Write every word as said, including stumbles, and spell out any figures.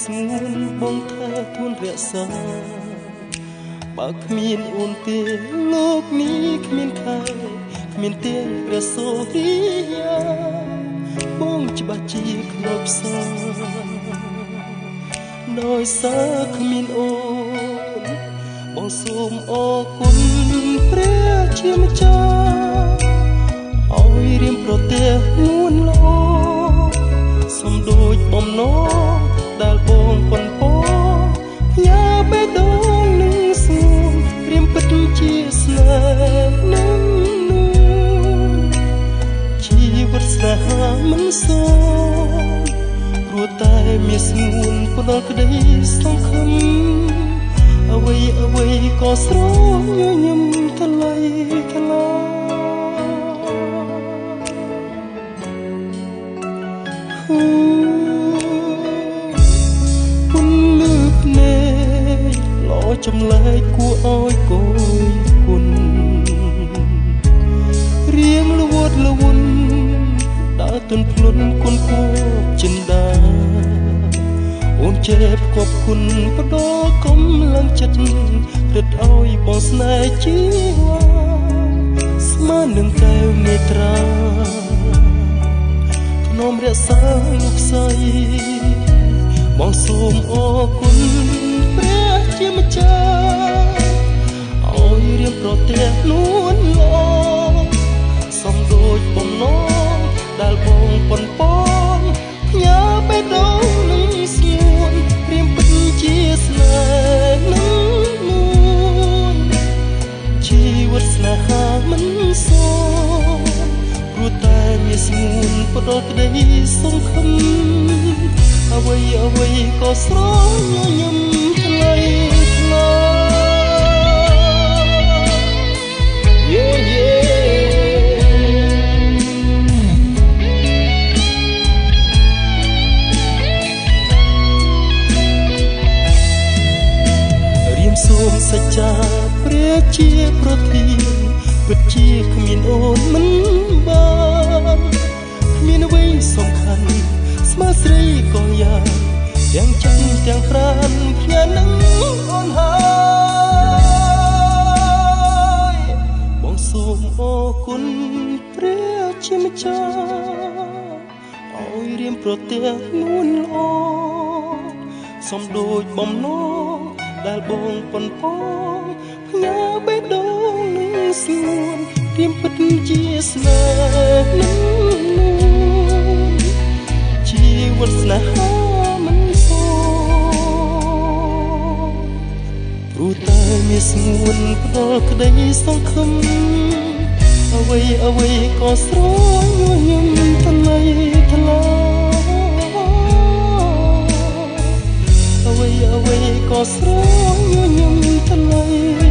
ស្ងួនបងថាទួនរក្សាបើគ្មានអូនទេលោកនេះគ្មានខែគ្មានទេព្រះសូរិយាបងច្បាស់ជាខ្លោចផ្សាដោយសារគ្មានអូនបងសូមអរគុណព្រះជាម្ចាស់ឲ្យរៀមប្រទះនួនល្អសូមដូចបំណងដែលបងប៉ុនពោញ៉ាបេះដូងនឹងសួនរៀមពិតជាស្នេហ៍នឹងនោះជីវិតស្នេហាមិនសូវព្រោះតែមានស្ងួនផ្ដល់ក្តីសង្ឃឹមអ្វីអ្វីក៏ស្រញញឹមថ្លៃថ្លាគុណលឺភ្នែកលោចម្លែកគួរឲ្យគយគុណរៀងលវត់លវន់ដើរទន់ភ្លុនគុណគួរចិនដាអូនចេបគប់គុណបដោកម្លាំងចិត្តរឹតឲ្យបងស្នេហ៍ជីវ៉ាស្មើនឹងកែវមេត្រាភ្នំរក្សាលោកស្រីបងសូមអរគុណព្រះជាម្ចាស់ឲ្យរៀបប្រទះនួនល្អសំដូចបំណងដែលបងប៉ុនប៉នញ៉ាបេះដូងនឹងស្ងួនព្រាមពិតជាស្នេហ៍នឹងនួនជីវិតស្នេហាមិនសូវព្រោះតែមានស្ងួនផ្ដល់ក្តីសង្ឃឹមអ្វីអ្វីក៏ស្រញញឹមថ្លៃថ្លាយេយេសូមសច្ចាព្រះជាប្រធានពិតជាគ្មានអូនមិនបានគ្មានអ្វីសំខាន់ស្មើស្រីក៏យ៉ាងទាំងចិត្តទាំងប្រាណផ្ញើនឹងអូនហើយបងសូមអរគុណព្រះជាម្ចាស់ឲ្យរៀមប្រទះនួនល្អសូមដូចបំណងដែលបងប៉ុនប៉ងផ្ញើបេះដូងនឹងស្ងួនព្រាមពិតជាស្នេហ៍នឹងនោះជីវិតស្នេហាមិនសូវព្រោះតែមានស្ងួនផ្ដល់ក្តីសង្ឃឹមអ្វីអ្វីក៏ស្រញញឹមថ្លៃថ្លាអ្វីអ្វីក៏ស្រញញឹមថ្លៃ